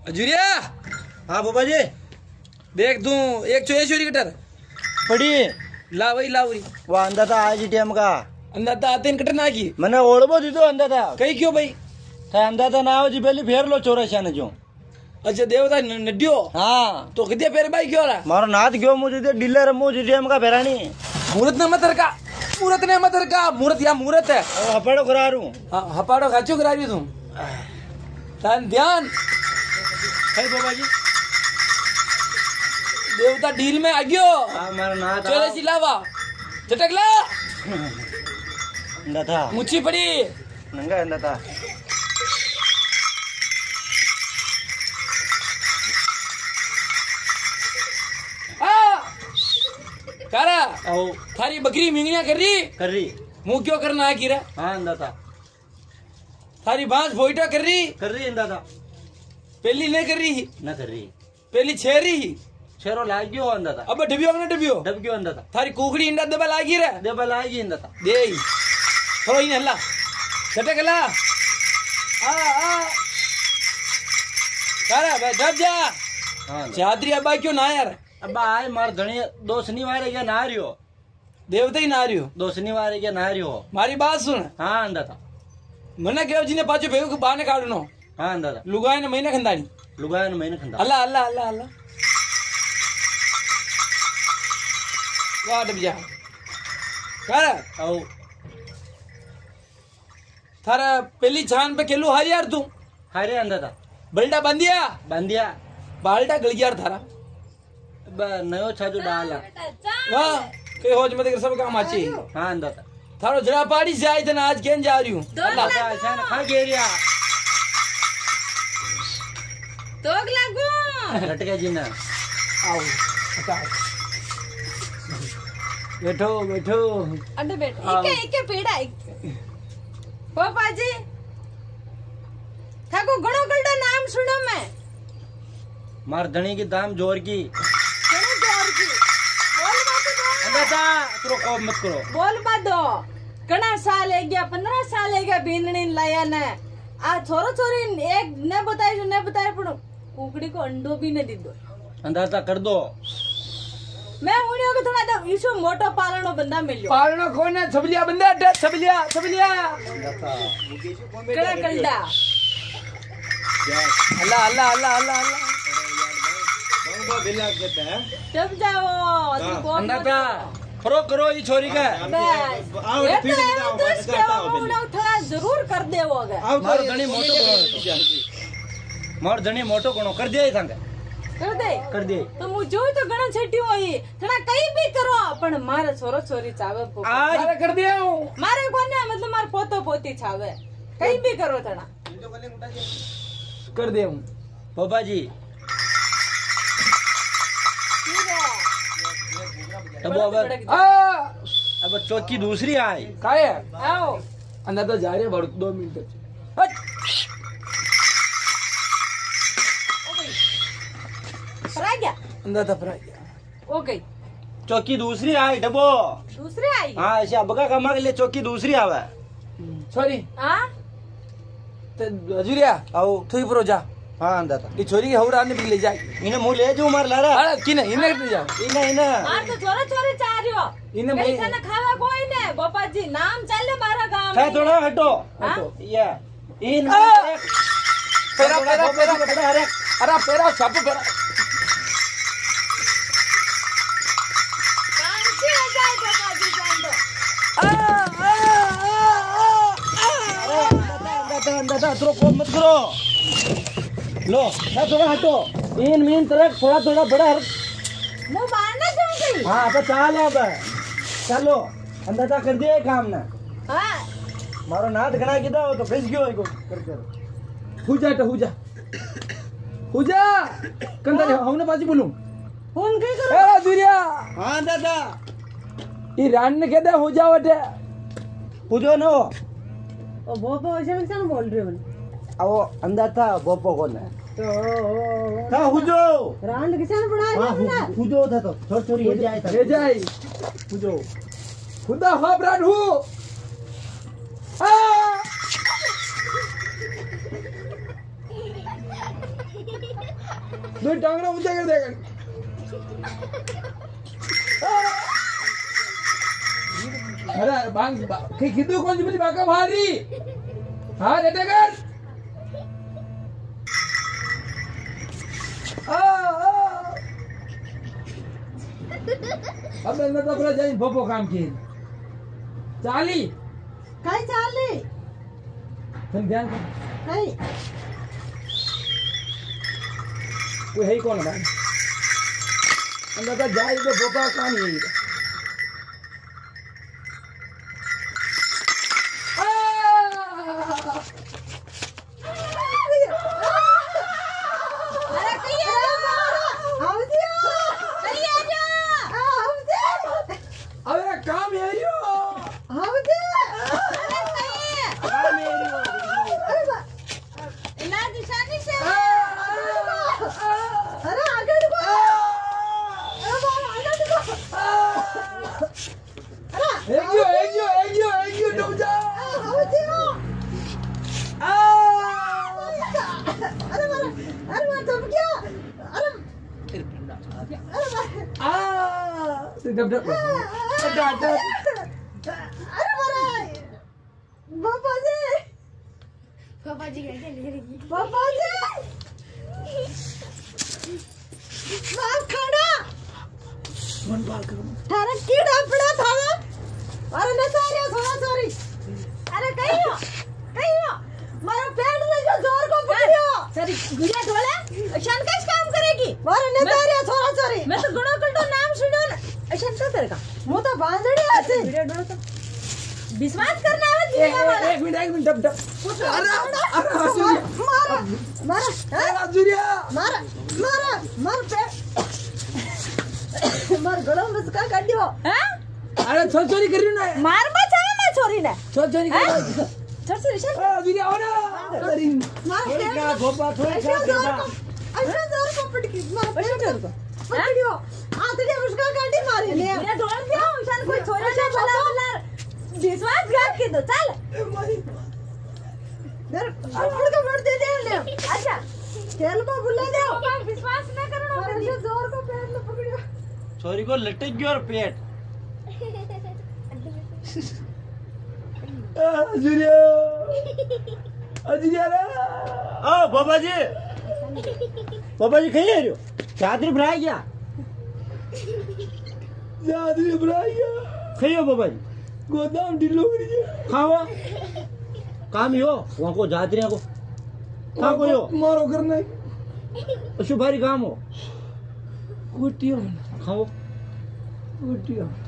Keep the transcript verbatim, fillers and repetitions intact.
अजूरिया। हाँ बाबा जी। देख तू एक चो चोरी कटर पड़ी ला वही ला वही वो अंदा था आज टाइम का अंदा था आते कटर ना की मैंने ओढ़बो दी तो अंदा था कहीं क्यों भाई था अंदा था ना जी पहले फेर लो चौरासिया ने जो अच्छा देवता नड्यो हाँ तो कितने पेर भाई क्यों रहा मारो नाथ गयो मुझे दे डीलर मुझे टाइम का फेरानी मुहूर्त न मतर का मुहूर्त ने मतर का मुहूर्त या मुहूर्त है हपाड़ो करा रू हाँ हपाड़ो खाचो करा रही तुम ध्यान ध्यान है बाबा जी देवता डील में आ गयो हमारा नाथ चले सिलावा चटकला अंदा था मुच्छी पड़ी नंगा अंदा था कारा आओ थारी बकरी मिंगनिया कर रही कर रही मुंह क्यों करना है कीरा हाँ अंदा था थारी बांस भोईटा कर रही कर रही अंदा था पहली नहीं कर रही न कर रही पहली छह रही शेरो लाग गयो अंदा था अब डबियो ना डबियो डब गयो अंदा था थारी कुकड़ी इंडा दबा लागी रे दे बला आगी अंदा था दे थोड़ा इन हल्ला चटकला आ आ कारा भाई दब जा हाँ चादरी अब्बा क्यों ना यार अब आए मार धनी दो शनिवार क्या ना रही हो देवता ही ना रही हो दो शनिवार क्या ना रही हो मारी बात सुन हाँ अंदा था मना कहो जी ने पाछो भेगो के बाने काढनो हाँ अंदा था लुगाई ने महीने खंदानी लुगाया ने मैंने खंदा अल्लाह अल्लाह अल्लाह अल्लाह वाह डब जा कारा आओ थारा पहली छान पे केलू हारी यार तू हारे अंदा था बल्टा बंदिया बांधिया बाल्टा गल यार थारा ब नयो छाजू डाला वाह के होज मत कर सब काम आची हाँ अंदा था थारो जरा पाड़ी से आई तना आज केन जा रही हूं अल्लाह का ऐसा ना खा गेरिया तोग लागू लटके जी ना आओ बताओ बैठो बैठो अंडे बैठ इके इके पीड़ा पापा जी थाको घणो गलडा नाम सुनो मैं मार धनी की दाम जोर की घणो जोर की बोल मत दो अंदा था करो को मत करो बोल मत दो घणा साल है गया पंद्रह साल है गया बींदणी लाया ने आ छोरो छोरी एक ने बताई जो ने बताई पण कुकड़ी को अंडो भी ने दीदो अंदाजा कर दो मैं उन्हीं को थोड़ा तो इशू मोटो पालनो बंदा मिलियो पालनो कौन है छबलिया बंदा डे छबलिया छबलिया कड़ा कलडा अल्लाह अल्लाह अल्लाह अल्लाह अल्लाह जब जाओ अंदा था फरो करो ये छोरी का आओ ये तो थोड़ा जरूर कर दे वो अगर मार धनी मोटो करो मार धनी मोटो करो कर दिया ही संग कर दे कर दे तो मुझे तो घणा छेटी होई थोड़ा कई भी करो पण मारे छोरो छोरी चावे आज अरे कर दिया हूं मारे कोने मतलब मार पोतो पोती छावे कई भी करो थोड़ा कर दिया हूं बाबा जी अब अब आ अब चौकी दूसरी आई काय है आओ अंदर तो जा रहे हैं बड़ दो मिनट फरा गया अंदर तो फरा गया ओ गई चौकी दूसरी आई डबो दूसरे आई हाँ ऐसे अब का कमा के लिए चौकी दूसरी आवे सॉरी हां तो हजूरिया आओ तू ही प्रो जा हाँ अंदा था ये छोरी के हौरा ने भी ले जाए इन्हें मुंह ले जो मार लारा अरे किने इने ले जा इन्हें इन्हें मार तो छोरो छोरी चाह रहियो इने कई मैं खाना खावा कोई ने बापा जी नाम चले मारा गांव है थोड़ा हटो हटो या इन आ! पेरा पेरा पेरा पेरा अरे अरे पेरा छाप पेरा काम से हो जाए बापा जी जान दो आ आ अंदा था अंदा था थोड़ा को मत करो लो ना थोड़ा हटो इन मीन तरह थोड़ा थोड़ा बड़ा मुंह मारना चाहूंगी हाँ अब चाल अब चलो अंदा था कर दिया काम ना हां मारो नाथ घना किदा हो तो फंस गयो इको कर कर हुजा तो हुजा हुजा कंदर हमने बाजी बोलूं फोन के करो ए दुरिया हाँ दादा ई रान ने कहदा हो जा वटे पूजो नो ओ बापा ऐसे में बोल रहे हो आओ अंदा था बोपो को ना तो था हुजो रांड किसान बना हाँ रहे हु- हुजो था तो छोड़ छोड़ी ये जाए था ले जाए हुजो खुदा हा ब्रांड हूं आ दो टांगड़ा ऊंचा कर देगा अरे बांग के किदू कौन सी बली बाका मारी हाँ देते कर आ आ अब मैं तो अपना जाइन भोपो काम किए चाली काय चालली तुम ध्यान कर काय कोई है ही कौन है अंदर का जाए तो भोपा काम ही है अरे कहीं अरे काम है यो काम है यो इला दिशानी से अरे आगे देखो एक यो एक यो एक यो एक यो डूब जा अरे मारा अरे मारा तुम क्या अरे आ डब डब डब अरे मारा पापा जी पापा जी कहते हैं पापा जी मार खड़ा मन बाल करो थारा कीड़ा पड़ा था अरे न सारिया थोड़ा सॉरी अरे कहीं हो कहीं हो मारा पेट में जो जोर को पकड़ियो सॉरी गुड़िया ढोले अशान कैसे काम करेगी मारा न सारिया थोड़ा सॉरी मैं तो गुड़ो कल्टो नाम सुनो ना अशान क्या करेगा मुंह तो बांधड़ी आते गुड़िया ढोलो तो विश्वास करना है दुनिया वाला एक मिनट एक मिनट डब डब अरे अरे मारा मारा अरे सूर्या मारा मारा मार पे मार गलो में उसका काटियो हैं अरे छोड़ चोरी कर रही ना मार बचा ना छोरी ने छोड़ चोरी कर रही छोड़ छोरी छोड़ अरे सूर्या आओ ना अरे मार थोड़ी के का भोपा थोड़ी ऐसा का जोर देता को ऐसा जोर को पटकी मार पे जोर को पकड़ियो आतड़ी उसका काटी मारी ले ये ढोल दिया इंसान कोई छोरा से भला भला विश्वासघात के दो चल यार अपड़ का मर दे दे ले अच्छा खेल को बुला दे विश्वास ना करो ऐसे जोर को पैर में पकड़ियो छोरी को लटक गयो और पेट सूर्या सूर्या रे ओ बाबा जी बाबा जी कहीं है जो चादर भरा गया जादू इब्राहिम कहीं हो बाबा जी गोदाम ढिलो कर दिया खावा काम यो वहां को जादरिया को कहाँ को यो मारो करना अशु भारी काम हो कुटियो खाओ कुटियो